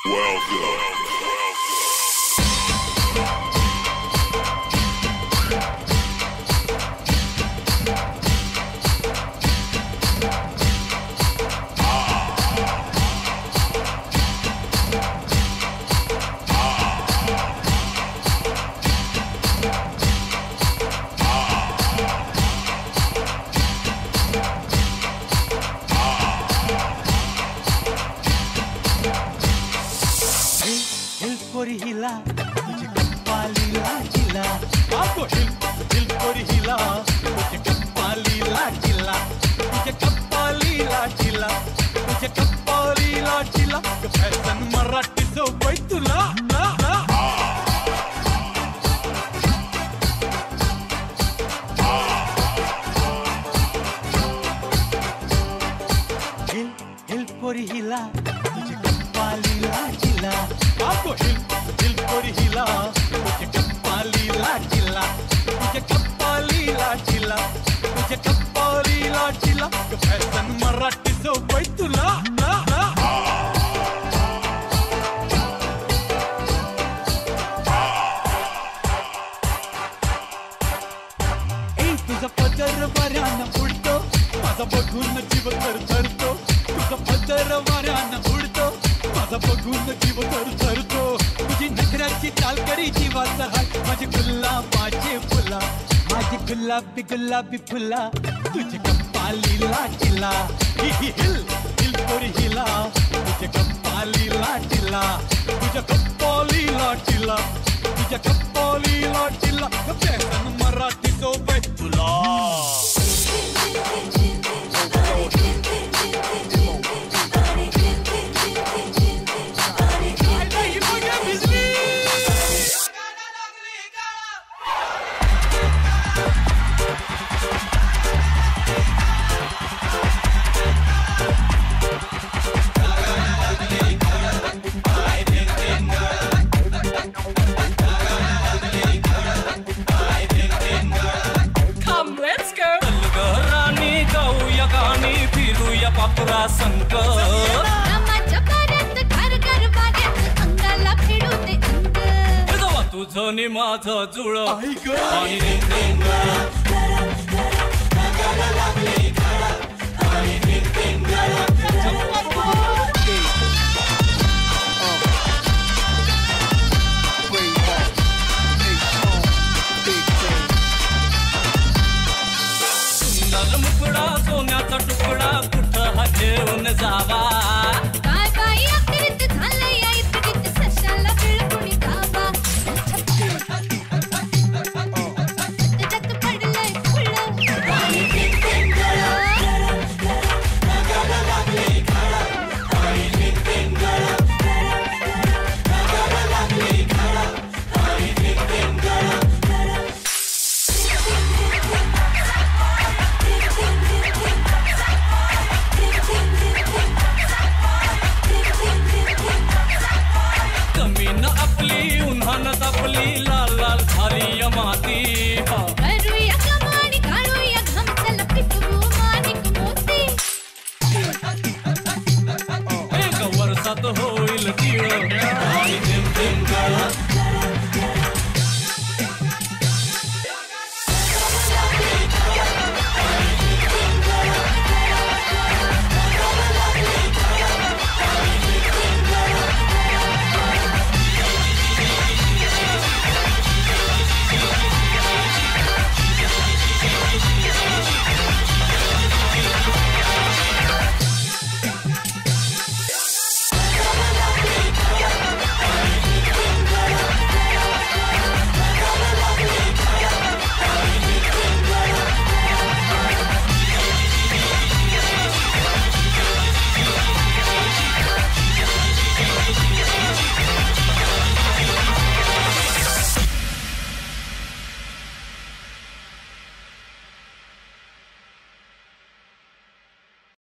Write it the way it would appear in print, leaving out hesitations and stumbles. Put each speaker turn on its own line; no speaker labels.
हिला तुझे कप्पालीला जिला आपको हिल कोरी हिला तुझे कप्पालीला जिला तुझे कप्पालीला जिला तुझे कप्पालीला जिला फॅशन मराठी सोबई तुला हिल कोरी हिला तुझे कप्पालीला जिला आपको हिल कोरी हिला तुझे कप्पालीला जिला तुझे कप्पालीला जिला तुझे कप्पालीला जिला फॅशन मराठी सोबई तुला तुझा पदर वाऱ्यानं उडतो माझा बघून जीव थरथरतो तुझा पदर वाऱ्यानं उडतो माझा बघून जीव थरथरतो तुझी नखऱ्याची चाल करी जीवाचा हात माझे गुलाबाचे फुला माझी गुलाबी गुलाबी फुला तुझे कप्पालीला जिला हिल कोरी हिला तुझे कप्पालीला जिला तुझ्या कप्पालीला जिला तुझ्या कप्पालीला जिला फॅशन मराठी सोबत तुला पापुरा संक
माझ्या परत घर घर माझ्या अंगाला फिरू दे अंग
तुझं नि माझं जुळ
सुंदर मुकड़ा सोन्याचा तुकडा कुठं हा घेऊन जावा